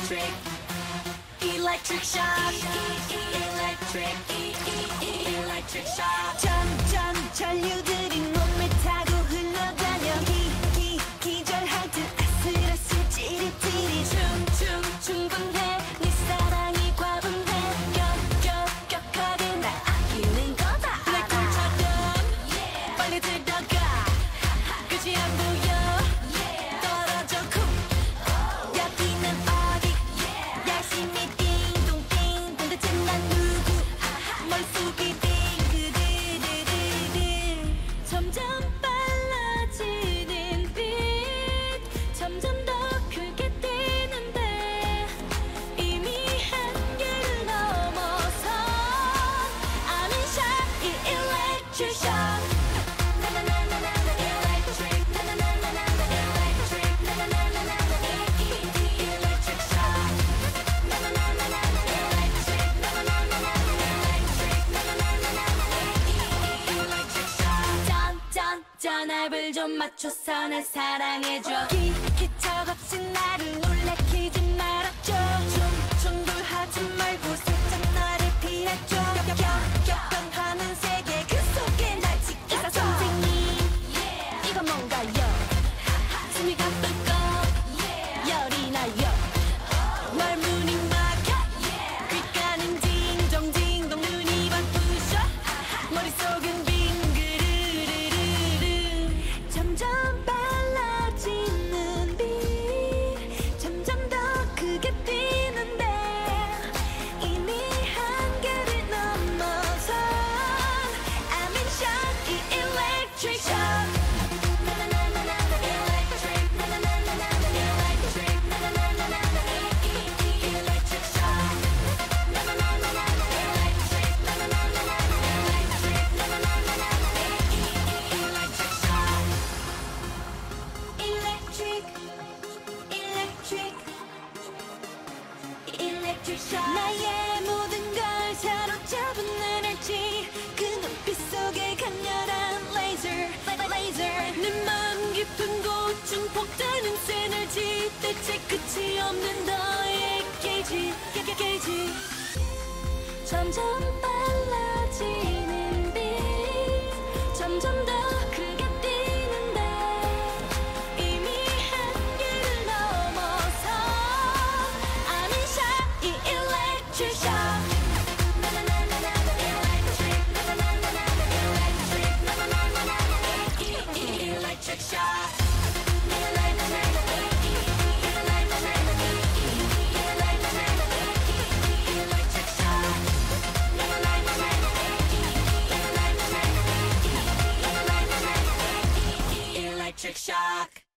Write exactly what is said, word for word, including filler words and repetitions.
electric, electric shock, electric, electric shock. 점점 전류들이 몸을 타고 흘러다녀 기, 기, 기절할 듯 아슬아슬 찌릿찌릿 춤춤 충분해 네 사랑이 과분해 격격격하게 날 아끼는 거다 블랙홀처럼 빨리 들어가 끝이 안 보여 떨어져 쿵 여기는 어디 열심히 띵동띵 도대체 난 누구 머릿속이 띵그드드드드 점점 빨라지는 빛 점점 더 크게 뛰는데 이미 한계를 넘어서 I'm in shock 이 electric shock 전압을 좀 맞춰서 날 사랑해줘 기, 기척 없이 나를 놀래키지 말아줘 충돌하지 말고 살짝 나를 피해줘 격격격변하는 세계 그 속에 날 지켜줘 선생님 이건 뭔가요 숨이 가쁘고 열이 나요 말문이 막혀 귓가는 딩동딩동 눈이 바쁘셔 머릿속은 점점 빨라지는 빛 점점 더 크게 뛰는데 이미 한계를 넘어선 I'm in shock 이 electric shock 나의 모든 걸 사로잡은 에너지 그 눈빛 속에 강렬한 레이저 레이저 내 마음 깊은 곳 증폭되는 에너지 대체 끝이 없는 너의 게이지 게이지 점점 빨라지는 빛 점점 더 크게 뛰는데 이미 한계를 넘어서 I'm in shock 이 electric shock electric shock electric shock